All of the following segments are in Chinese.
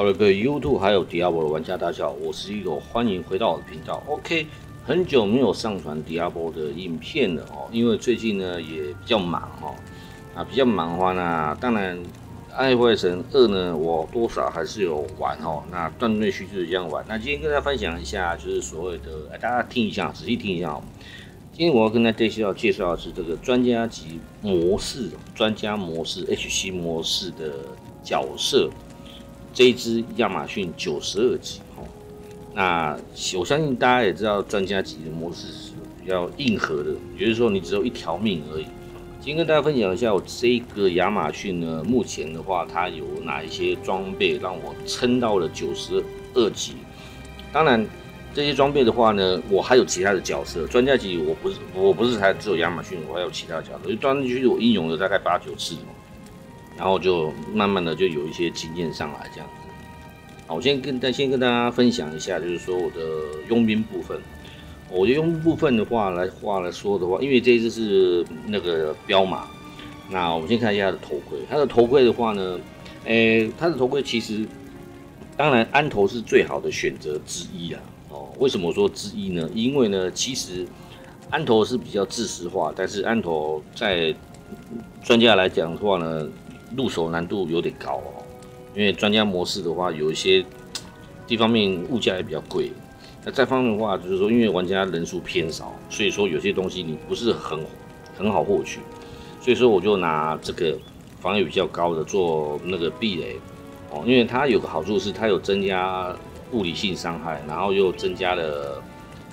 好了，各位 YouTube 还有 Diablo 的玩家，大家好，我是一楼，欢迎回到我的频道。OK，很久没有上传 Diablo 的影片了哦，因为最近呢也比较忙哦。比较忙的话呢，当然《暗黑神2》呢，我多少还是有玩哦。那断断续续的这样玩。那今天跟大家分享一下，就是所谓的，大家听一下，仔细听一下哦。今天我要跟大家介绍的是这个专家级模式、专家模式、HC 模式的角色。这一支亚马逊92级哦，那我相信大家也知道，专家级的模式是比较硬核的，也就是说你只有一条命而已。今天跟大家分享一下，我这个亚马逊呢，目前的话它有哪一些装备让我撑到了92级。当然，这些装备的话呢，我还有其他的角色，专家级我不是才只有亚马逊，我还有其他的角色，就断断续续我应用了大概8、9次嘛。然后就慢慢的就有一些经验上来这样子。好，我先跟大家分享一下，就是说我的佣兵部分。我的佣兵部分的话来说的话，因为这一支是那个彪马，那我们先看一下它的头盔。它的头盔的话呢，它的头盔其实当然安头是最好的选择之一啊。哦，为什么我说之一呢？因为呢，其实安头是比较制式化，但是安头在专家来讲的话呢，入手难度有点高哦，因为专家模式的话，有一些地方面物价也比较贵。那再方面的话，就是说，因为玩家人数偏少，所以说有些东西你不是很好获取。所以说我就拿这个防御比较高的做那个避雷哦，因为它有个好处是它有增加物理性伤害，然后又增加了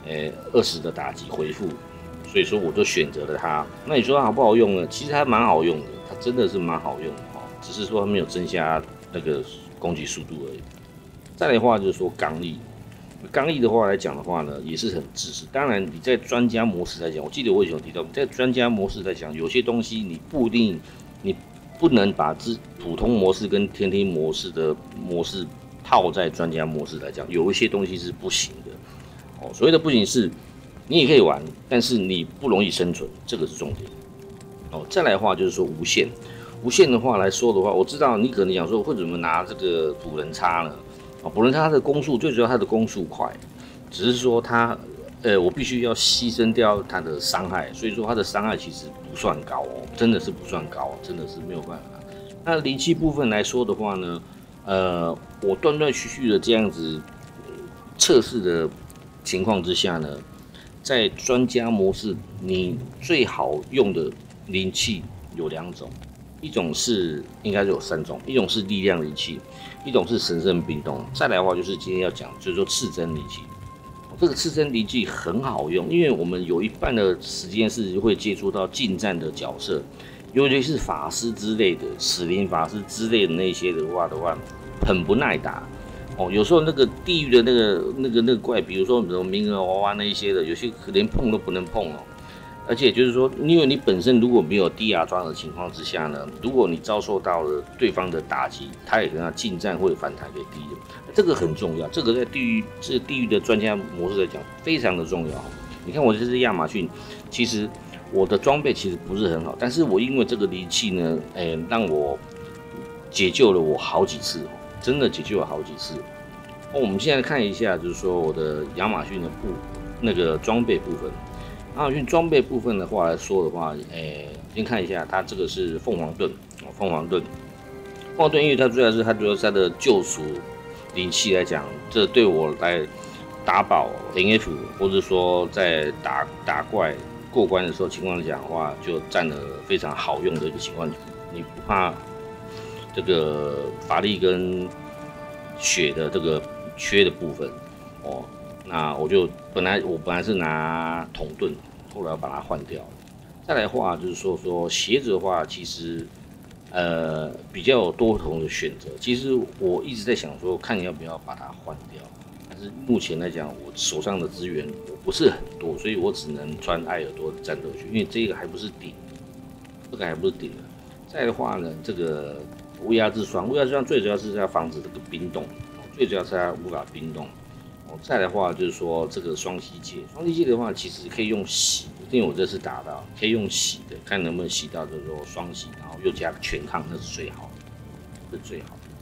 20的打击回复。所以说我就选择了它。那你说它好不好用呢？其实它蛮好用的，它真的是蛮好用的哦，只是说它没有增加那个攻击速度而已。再来的话就是说刚力，刚力的话来讲的话呢，也是很自私。当然你在专家模式来讲，我记得我以前有提到，你在专家模式来讲，有些东西你不一定，你不能把普通模式跟天梯模式的模式套在专家模式来讲，有一些东西是不行的哦。所谓的不行是。你也可以玩，但是你不容易生存，这个是重点。哦，再来的话就是说无限，无限的话来说的话，我知道你可能想说会怎么拿这个捕人叉呢？捕人叉它的攻速最主要它的攻速快，只是说它，我必须要牺牲掉它的伤害，所以说它的伤害其实不算高哦，真的是不算高，真的是没有办法。那灵气部分来说的话呢，我断断续续的这样子测试的情况之下呢。在专家模式，你最好用的灵气有2种，一种是应该是有3种，一种是力量灵气，一种是神圣冰冻。再来的话就是今天要讲，就是说赤真灵气。这个赤真灵气很好用，因为我们有一半的时间是会接触到近战的角色，尤其是法师之类的、死灵法师之类的那些的话，很不耐打。哦，有时候那个地狱的那个怪，比如说什么冥河娃娃那一些的，有些连碰都不能碰哦。而且就是说，因为你本身如果没有低压抓的情况之下呢，如果你遭受到了对方的打击，他也跟他近战会反弹给敌人，这个很重要。这个在地狱的专家模式来讲非常的重要。你看我这只亚马逊，其实我的装备其实不是很好，但是我因为这个灵气呢，让我解救了我好几次。真的解救了好几次。我们现在看一下，就是说我的亚马逊的那个装备部分。亚马逊装备部分的话来说的话，先看一下，它这个是凤凰盾，凤凰盾，因为它主要是它的救赎灵气来讲，这对我来打宝 NF 或者说在打怪过关的时候情况来讲的话，就占了非常好用的一个情况，你不怕。这个法力跟血的这个缺的部分哦，那我本来是拿铜盾，后来把它换掉。再来的话就是说鞋子的话，其实比较有多重的选择。其实我一直在想说，看要不要把它换掉。但是目前来讲，我手上的资源我不是很多，所以我只能穿艾尔多的战斗靴，因为这个还不是顶，这个还不是顶的。再来的话呢，这个无压之霜最主要是要防止这个冰冻，最主要是它无法冰冻。再来的话就是说这个双膝戒的话，其实可以用洗，因为我这次打到可以用洗的，看能不能洗到就是说双洗，然后又加全抗，那是最好的，是最好的。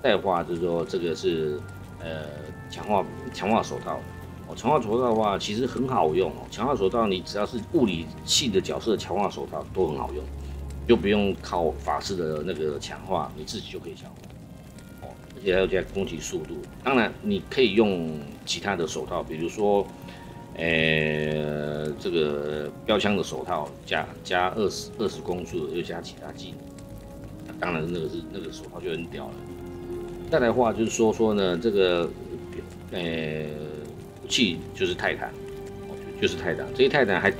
再的话就是说这个是强化手套。强化手套的话，其实很好用哦。强化手套，你只要是物理系的角色，强化手套都很好用，就不用靠法师的那个强化，你自己就可以强化。而且还要加攻击速度。当然，你可以用其他的手套，比如说，这个标枪的手套加20攻速，又加其他技能。当然，那个手套就很屌了。再来的话就是说呢，这个，武器就是泰坦，就是泰坦。这些泰坦还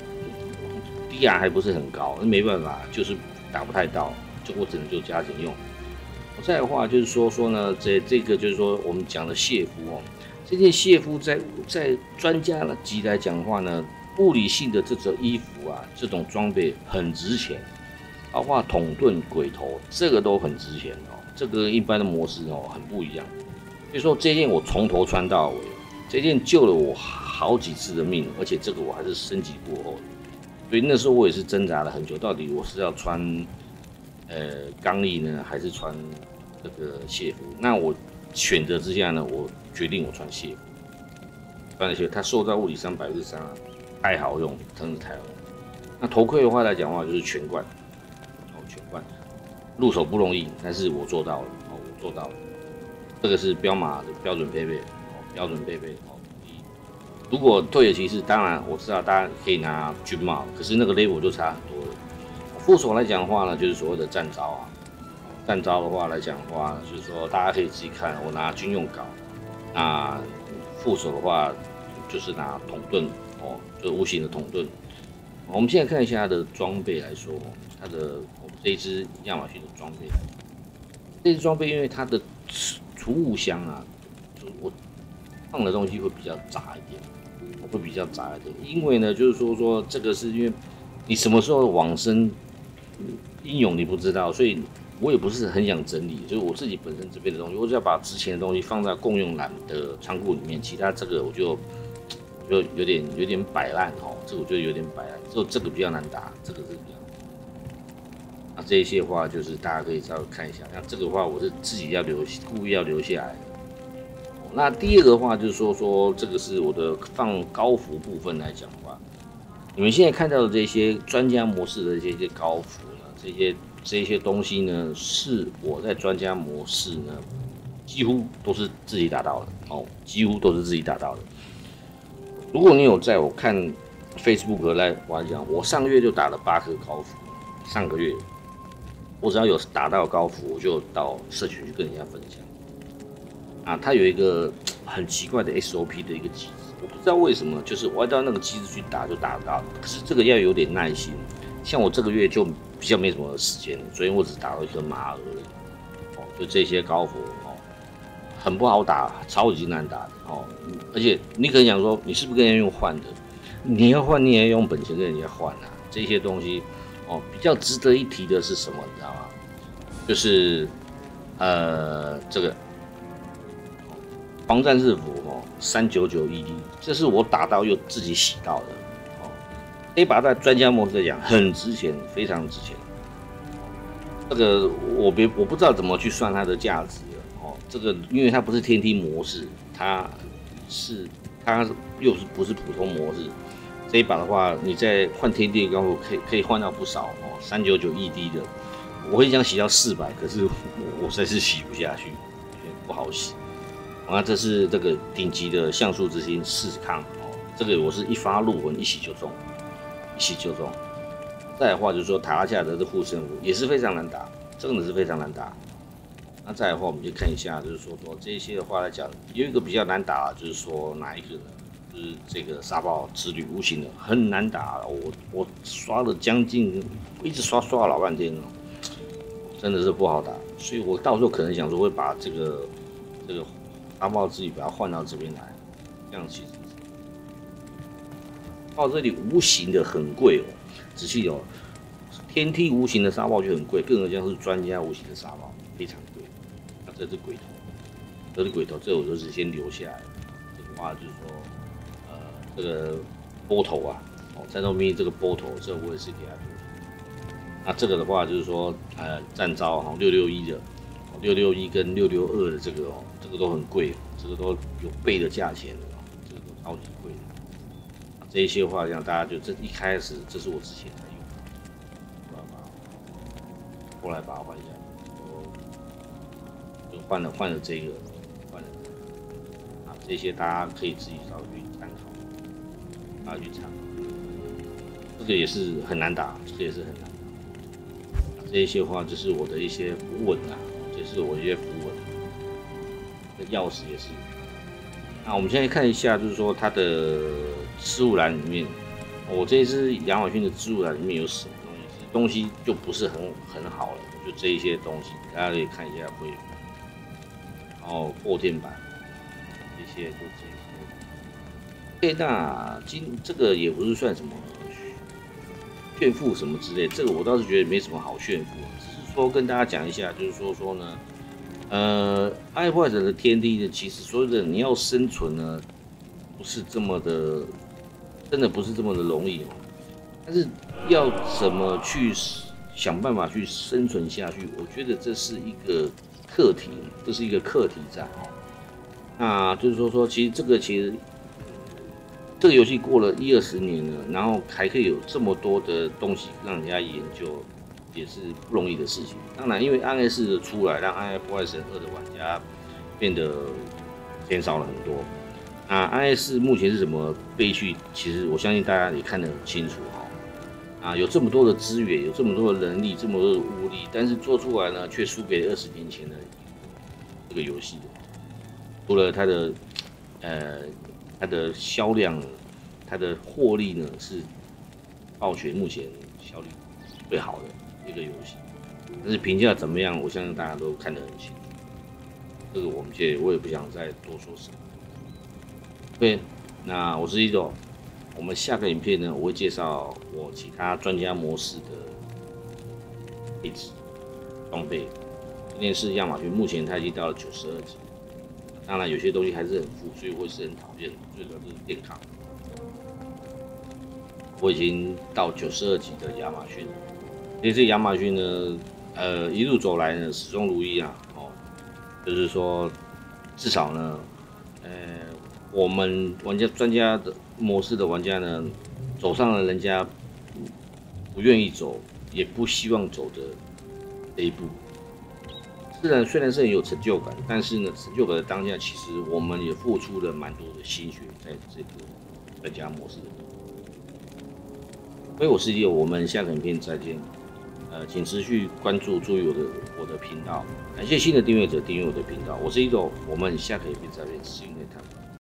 DR还不是很高，没办法，就是打不太到，我只能就加减用。再的话就是说呢，这个就是说我们讲的谢夫哦，这件谢夫在专家级来讲的话呢，物理性的这种衣服啊，这种装备很值钱，包括桶盾、鬼头，这个都很值钱哦。这个一般的模式哦很不一样，所以说这件我从头穿到尾。这件救了我好几次的命，而且这个我还是升级过后的，所以那时候我也是挣扎了很久，到底我是要穿刚力呢，还是穿这个谢服？那我选择之下呢，我决定我穿谢服。穿了谢服，它受到物理伤3%啊，太好用，真的太好用。那头盔的话来讲的话，就是全冠，全冠，入手不容易，但是我做到了，我做到了。这个是彪马的标准配备。标准配备哦。如果退野骑士，当然我知道大家可以拿军帽，可是那个 level 就差很多了。副手来讲的话呢，就是所谓的战招啊。战招的话来讲的话，就是说大家可以自己看，我拿军用镐。那副手的话就是拿桶盾哦，就是无形的桶盾。我们现在看一下它的装备来说，它的我们这一支亚马逊的装备，这支装备因为它的储物箱啊，就是我放的东西会比较杂一点，会比较杂一点。因为呢，就是说这个是因为你什么时候往生英勇你不知道，所以我也不是很想整理，就是我自己本身这边的东西，我只要把之前的东西放在共用栏的仓库里面，其他这个我就有点摆烂哦，这个我觉得有点摆烂，就这个比较难打，这个是比较。那这一些的话，就是大家可以稍微看一下。那这个的话，我是自己要故意要留下来的。那第二个的话，就是说这个是我的放高服部分来讲的话，你们现在看到的这些专家模式的这些高服呢，这些东西呢，是我在专家模式呢，几乎都是自己打到的哦，几乎都是自己打到的。如果你有在我看 Facebook 我来讲，我上个月就打了8颗高服，上个月我只要有打到高服，我就到社群去跟人家分享。啊，它有一个很奇怪的 SOP 的一个机制，我不知道为什么，就是我要到那个机制去打就打得到，可是这个要有点耐心。像我这个月就比较没什么时间，昨天我只打到一颗马而已，哦，就这些高服哦，很不好打，超级难打的哦。而且你可能想说，你是不是跟人家用换的？你要换，你也要用本钱跟人家换啊。这些东西哦，比较值得一提的是什么？你知道吗？就是这个。防战士服哦，399 ED， 这是我打到又自己洗到的哦。这把在专家模式来讲很值钱，非常值钱。这个我不知道怎么去算它的价值哦。这个因为它不是天梯模式，它又不是普通模式。这一把的话，你在换天梯的高服可以换到不少哦，399 ED 的，我会想洗到400，可是我实在是洗不下去，不好洗。啊，这是这个顶级的像素之星4抗哦，这个我是一发入魂，一洗就中，一洗就中。再来的话就是说塔拉夏德的护身符也是非常难打，真的是非常难打。那再来的话，我们就看一下，就是说这些的话来讲，有一个比较难打，就是说哪一个呢？就是这个沙暴之旅无形的很难打，我刷了将近，一直刷了老半天哦，真的是不好打。所以我到时候可能想说会把这个。沙暴之旅把它换到这边来，这样其实到这里无形的很贵哦，仔细哦，天梯无形的沙暴就很贵，更何况是专家无形的沙暴，非常贵。那这是鬼头，这我就是先留下来。这个话就是说，这个波头啊，哦，战斗秘这个波头，这我也是给他留下。那这个的话就是说，战招哈661的。 661跟662的这个哦，这个都很贵，这个都有倍的价钱的，这个都超级贵的。这一些话，让大家就这一开始，这是我之前在用的，后来把它换下来，就换了这个，换了啊，这些大家可以自己稍微去参考，大家去参考。这个也是很难打，这个也是很难打。这一些话就是我的一些符文啊，这是我一些符文。这钥匙也是。那我们现在看一下，就是说它的置物栏里面，我这一支亚马逊的置物栏里面有什么东西？东西就不是很好了，就这一些东西，大家可以看一下会，然后破天板这些就这些。那这个也不是算什么炫富什么之类，这个我倒是觉得没什么好炫富，只是说跟大家讲一下，就是说呢。爱坏者的天地呢，其实说的你要生存呢，不是这么的，真的不是这么的容易哦。但是要怎么去想办法去生存下去，我觉得这是一个课题，这是一个课题战哦。那就是说，其实这个游戏过了10-20年了，然后还可以有这么多的东西让人家研究。也是不容易的事情。当然，因为暗黑4的出来，让暗黑破坏神2的玩家变得减少了很多。那暗黑4目前是什么悲剧？其实我相信大家也看得很清楚哈。啊，有这么多的资源，有这么多的能力，这么多的物力，但是做出来呢，却输给20年前的这个游戏。除了它的销量，它的获利呢，是暴雪目前效率最好的一个游戏，但是评价怎么样，我相信大家都看得很清楚。这个我也不想再多说什么。对，那我是Ido，我们下个影片呢，我会介绍我其他专家模式的配置装备。今天是亚马逊，目前它已经到了92级，当然有些东西还是很富，所以会是很讨厌，最主要就是电抗。我已经到92级的亚马逊了。其实亚马逊呢，一路走来呢，始终如一啊，哦，就是说，至少呢，我们专家的模式的玩家呢，走上了人家不愿意走，也不希望走的这一步。虽然是很有成就感，但是呢，成就感的当下，其实我们也付出了蛮多的心血在这个专家模式。所以我是Ido，我们下个影片再见。请持续关注、注意我的频道，感谢新的订阅者订阅我的频道。我是Ido，我们下个影片再见，See you next time。